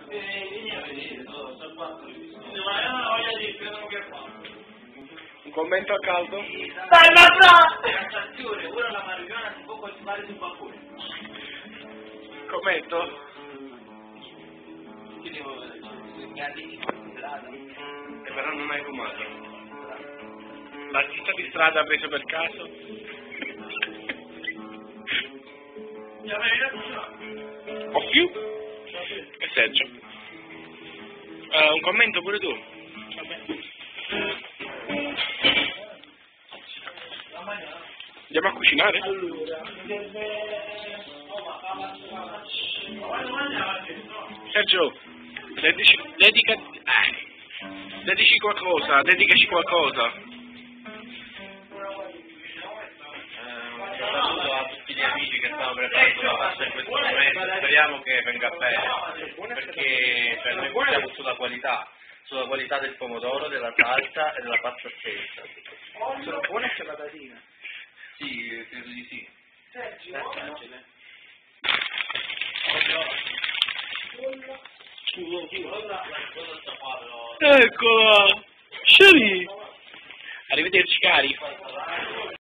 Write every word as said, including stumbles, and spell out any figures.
E vieni a vedere, sono fatto. Ma è una voglia di credo che fa. Un commento a caldo? Stai là! La stazione, ora la marijuana si può coltivare sul balcone. Commento? Che devo segnarli in strada. E però non hai fumato. L'artista di strada ha preso per caso? Mi avevi detto? O più? E Sergio? Uh, un commento pure tu? Andiamo a cucinare? Allora, Sergio, dedici, dedica, eh, dedici qualcosa, dedicaci qualcosa. Un saluto a tutti gli amici che stanno preparando la pasta in questo momento, speriamo che venga bene, perché cioè, noi puntiamo sulla qualità, sulla qualità del pomodoro, della salsa e della pasta stessa. sono buone c'è la patatine. Sì, credo di sì. Eccola! Sherry! Arrivederci cari!